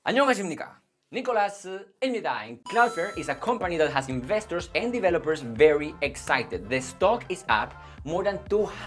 안녕하십니까? Nicolas입니다. And Cloudflare is a company that has investors and developers very excited. The stock is up more than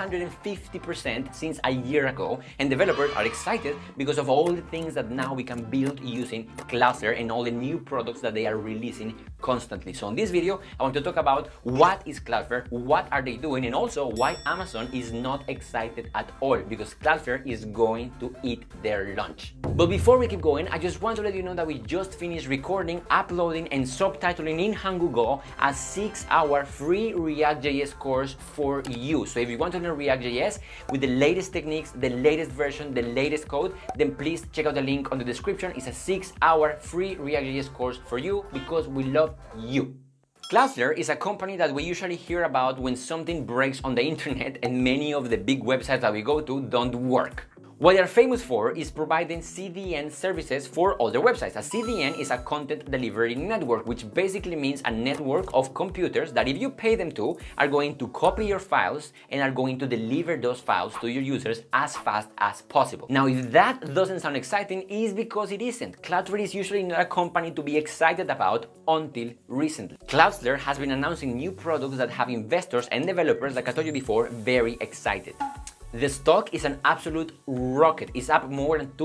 250% since a year ago, and developers are excited because of all the things that now we can build using Cloudflare and all the new products that they are releasing constantly. So in this video, I want to talk about what is Cloudflare, what are they doing, and also why Amazon is not excited at all, because Cloudflare is going to eat their lunch. But before we keep going, I just want to let you know that we just finished recording, uploading, and subtitling in Hangugo a 6-hour free React.js course for you. So if you want to learn React.js with the latest techniques, the latest version, the latest code, then please check out the link on the description. It's a 6-hour free React.js course for you because we love you. Cloudflare is a company that we usually hear about when something breaks on the internet and many of the big websites that we go to don't work. What they are famous for is providing CDN services for all their websites. A CDN is a content delivery network, which basically means a network of computers that, if you pay them to, are going to copy your files and are going to deliver those files to your users as fast as possible. Now, if that doesn't sound exciting, it's because it isn't. Cloudflare is usually not a company to be excited about until recently. Cloudflare has been announcing new products that have investors and developers, like I told you before, very excited. The stock is an absolute rocket. It's up more than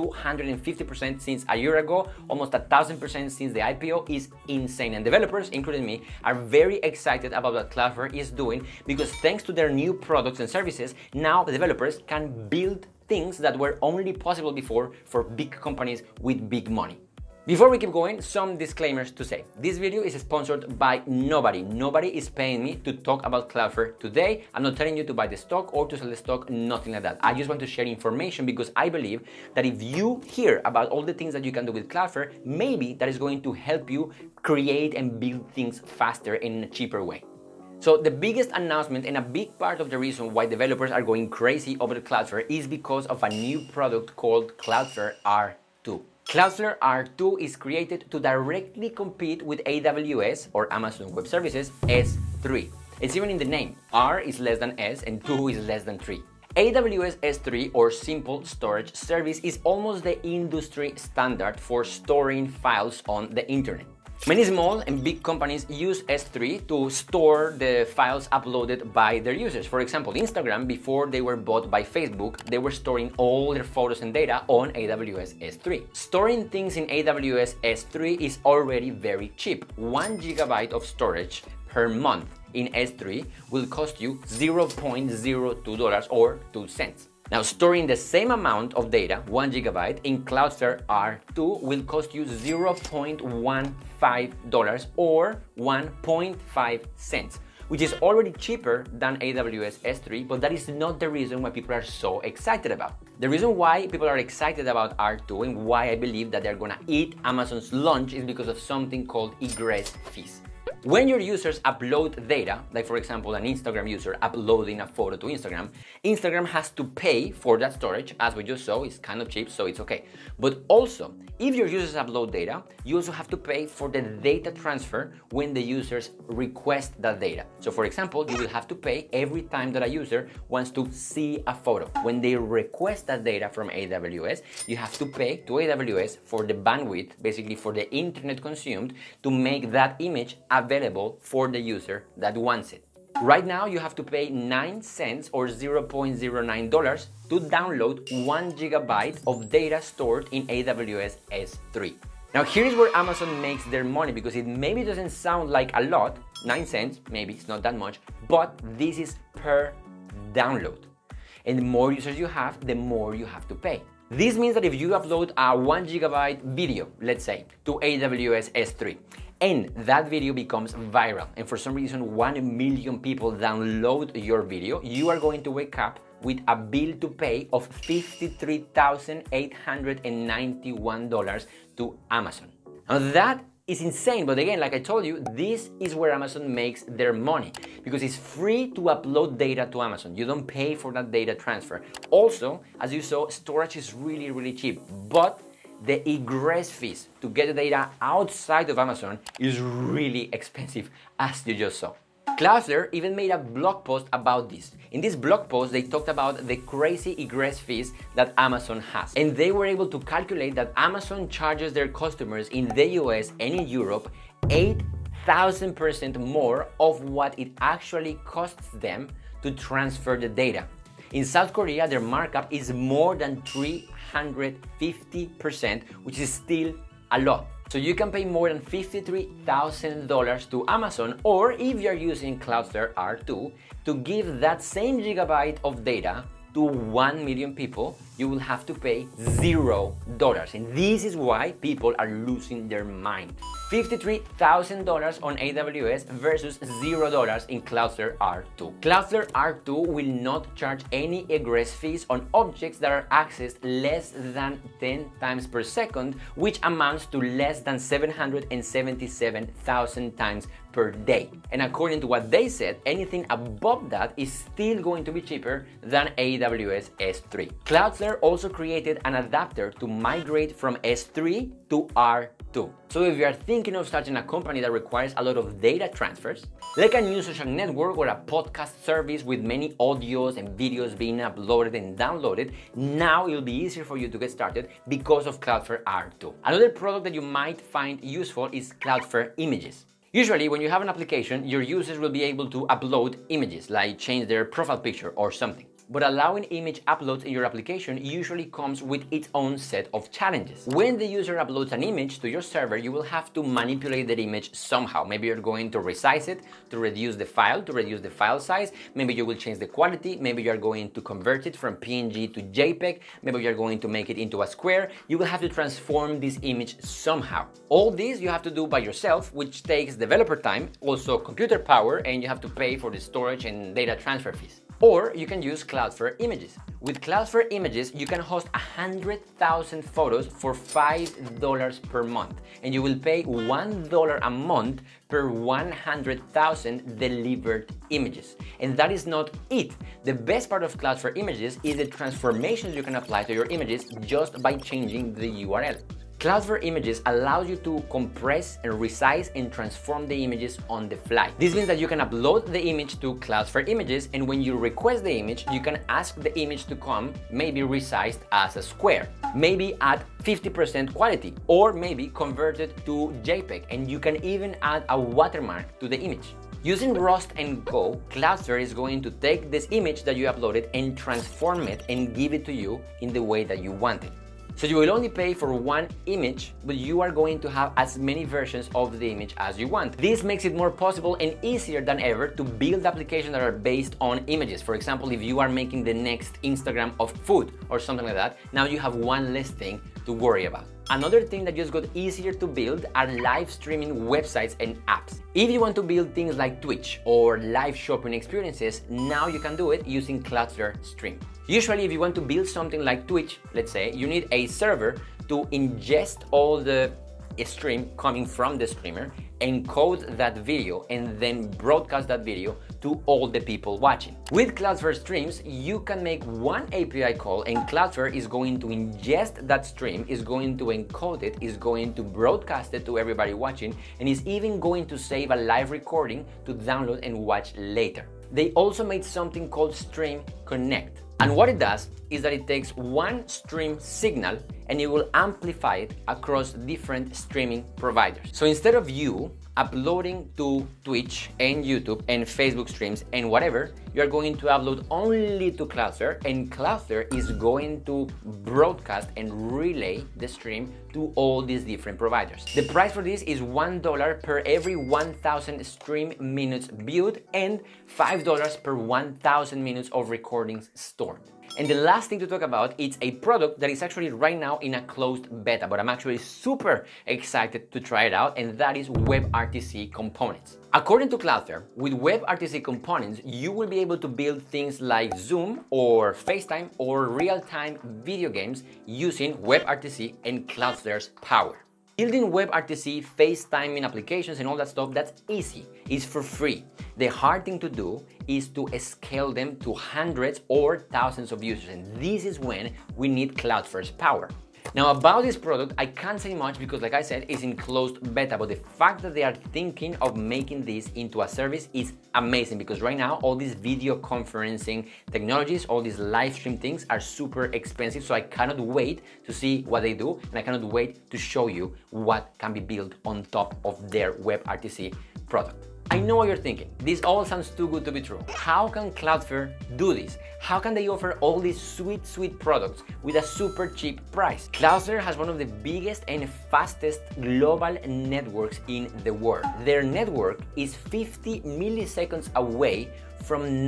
250% since a year ago, almost 1,000% since the IPO. Is insane. And developers, including me, are very excited about what Cloudflare is doing, because thanks to their new products and services, now the developers can build things that were only possible before for big companies with big money. Before we keep going, some disclaimers to say. This video is sponsored by nobody. Nobody is paying me to talk about Cloudflare today. I'm not telling you to buy the stock or to sell the stock, nothing like that. I just want to share information because I believe that if you hear about all the things that you can do with Cloudflare, maybe that is going to help you create and build things faster in a cheaper way. So the biggest announcement and a big part of the reason why developers are going crazy over Cloudflare is because of a new product called Cloudflare R2. Cloudflare R2 is created to directly compete with AWS, or Amazon Web Services, S3. It's even in the name. R is less than S and 2 is less than 3. AWS S3, or Simple Storage Service, is almost the industry standard for storing files on the internet. Many small and big companies use S3 to store the files uploaded by their users. For example, Instagram, before they were bought by Facebook, they were storing all their photos and data on AWS S3. Storing things in AWS S3 is already very cheap. 1 gigabyte of storage per month in S3 will cost you $0.02 or 2 cents. Now, storing the same amount of data, 1 gigabyte, in Cloudflare R2 will cost you $0.15 or 1.5 cents, which is already cheaper than AWS S3, but that is not the reason why people are so excited about. The reason why people are excited about R2 and why I believe that they're gonna eat Amazon's lunch is because of something called egress fees. When your users upload data, like for example an Instagram user uploading a photo to Instagram, Instagram has to pay for that storage. As we just saw, it's kind of cheap, so it's okay. But also, if your users upload data, you also have to pay for the data transfer when the users request that data. So for example, you will have to pay every time that a user wants to see a photo. When they request that data from AWS, you have to pay to AWS for the bandwidth, basically for the internet consumed, to make that image available for the user that wants it. Right now, you have to pay 9 cents or $0.09 to download 1 gigabyte of data stored in AWS S3. Now, here is where Amazon makes their money, because it maybe doesn't sound like a lot, 9 cents, maybe it's not that much, but this is per download. And the more users you have, the more you have to pay. This means that if you upload a 1 gigabyte video, let's say, to AWS S3, and that video becomes viral, and for some reason 1 million people download your video, you are going to wake up with a bill to pay of $53,891 to Amazon. Now that is insane, but again, like I told you, this is where Amazon makes their money, because it's free to upload data to Amazon. You don't pay for that data transfer. Also, as you saw, storage is really, really cheap, but the egress fees to get the data outside of Amazon is really expensive, as you just saw. Cloudflare even made a blog post about this. In this blog post, they talked about the crazy egress fees that Amazon has. And they were able to calculate that Amazon charges their customers in the US and in Europe 8,000% more of what it actually costs them to transfer the data. In South Korea, their markup is more than 350%, which is still a lot. So you can pay more than $53,000 to Amazon, or if you're using Cloudflare R2, to give that same gigabyte of data to 1 million people, you will have to pay $0. And this is why people are losing their mind. $53,000 on AWS versus $0 in Cloudflare R2. Cloudflare R2 will not charge any egress fees on objects that are accessed less than 10 times per second, which amounts to less than 777,000 times per day. And according to what they said, anything above that is still going to be cheaper than AWS S3. Cloudflare also created an adapter to migrate from S3 to R2. So if you are thinking of starting a company that requires a lot of data transfers, like a new social network or a podcast service with many audios and videos being uploaded and downloaded, now it'll be easier for you to get started because of Cloudflare R2. Another product that you might find useful is Cloudflare Images. Usually, when you have an application, your users will be able to upload images, like change their profile picture or something. But allowing image uploads in your application usually comes with its own set of challenges. When the user uploads an image to your server, you will have to manipulate that image somehow. Maybe you're going to resize it to reduce the file, size. Maybe you will change the quality. Maybe you're going to convert it from PNG to JPEG. Maybe you're going to make it into a square. You will have to transform this image somehow. All this you have to do by yourself, which takes developer time, also computer power, and you have to pay for the storage and data transfer fees. Or you can use Cloudflare Images. With Cloudflare Images, you can host 100,000 photos for $5 per month, and you will pay $1 a month per 100,000 delivered images. And that is not it. The best part of Cloudflare Images is the transformations you can apply to your images just by changing the URL. Cloudflare Images allows you to compress and resize and transform the images on the fly. This means that you can upload the image to Cloudflare Images, and when you request the image, you can ask the image to come maybe resized as a square, maybe at 50% quality, or maybe converted to JPEG, and you can even add a watermark to the image. Using Rust and Go, Cloudflare is going to take this image that you uploaded and transform it and give it to you in the way that you want it. So you will only pay for one image, but you are going to have as many versions of the image as you want. This makes it more possible and easier than ever to build applications that are based on images. For example, if you are making the next Instagram of food or something like that, now you have one less thing to worry about. Another thing that just got easier to build are live streaming websites and apps. If you want to build things like Twitch or live shopping experiences, now you can do it using Cloudflare Stream. Usually, if you want to build something like Twitch, let's say, you need a server to ingest all the stream coming from the streamer, encode that video, and then broadcast that video to all the people watching. With Cloudflare Streams, you can make one API call, and Cloudflare is going to ingest that stream, is going to encode it, is going to broadcast it to everybody watching, and is even going to save a live recording to download and watch later. They also made something called Stream Connect. And what it does is that it takes one stream signal and it will amplify it across different streaming providers. So instead of you uploading to Twitch and YouTube and Facebook streams and whatever, you are going to upload only to Cloudflare, and Cloudflare is going to broadcast and relay the stream to all these different providers. The price for this is $1 per every 1,000 stream minutes viewed and $5 per 1,000 minutes of recordings stored. And the last thing to talk about is a product that is actually right now in a closed beta, but I'm actually super excited to try it out, and that is WebRTC components. According to Cloudflare, with WebRTC components, you will be able to build things like Zoom or FaceTime or real-time video games using WebRTC and Cloudflare's power. Building WebRTC, FaceTiming applications and all that stuff, that's easy. It's for free. The hard thing to do is to scale them to hundreds or thousands of users, and this is when we need Cloudflare's power. Now about this product, I can't say much because like I said, it's in closed beta, but the fact that they are thinking of making this into a service is amazing because right now all these video conferencing technologies, all these live stream things are super expensive. So I cannot wait to see what they do, and I cannot wait to show you what can be built on top of their WebRTC product. I know what you're thinking. This all sounds too good to be true. How can Cloudflare do this? How can they offer all these sweet products with a super cheap price? Cloudflare has one of the biggest and fastest global networks in the world. Their network is 50 milliseconds away from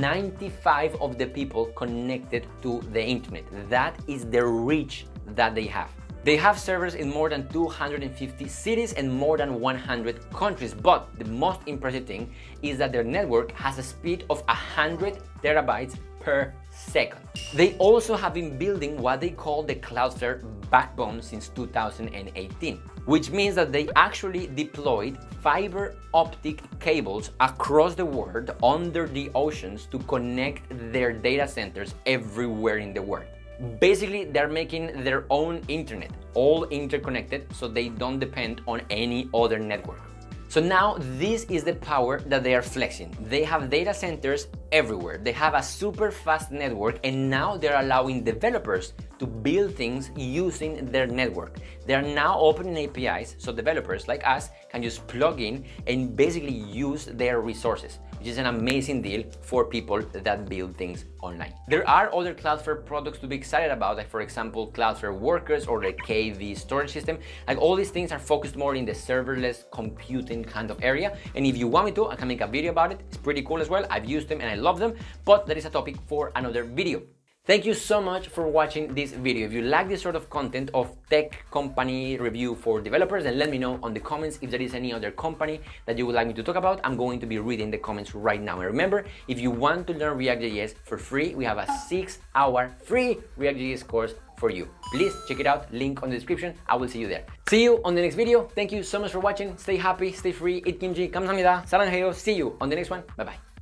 95 of the people connected to the internet. That is the reach that they have. They have servers in more than 250 cities and more than 100 countries, but the most impressive thing is that their network has a speed of 100 terabytes per second. They also have been building what they call the Cloudflare backbone since 2018, which means that they actually deployed fiber optic cables across the world under the oceans to connect their data centers everywhere in the world. Basically, they're making their own internet, all interconnected, so they don't depend on any other network. So now this is the power that they are flexing. They have data centers everywhere. They have a super fast network, and now they're allowing developers to build things using their network. They are now opening APIs so developers like us can just plug in and basically use their resources, which is an amazing deal for people that build things online. There are other Cloudflare products to be excited about, like for example, Cloudflare Workers or the KV storage system. Like all these things are focused more in the serverless computing kind of area. And if you want me to, I can make a video about it. It's pretty cool as well. I've used them and I love them, but that is a topic for another video. Thank you so much for watching this video. If you like this sort of content of tech company review for developers, then let me know on the comments if there is any other company that you would like me to talk about. I'm going to be reading the comments right now. And remember, if you want to learn React.js for free, we have a 6-hour free React.js course for you. Please check it out, link on the description. I will see you there. See you on the next video. Thank you so much for watching. Stay happy, stay free, eat kimchi, 감사합니다. 사랑해요. See you on the next one. Bye bye.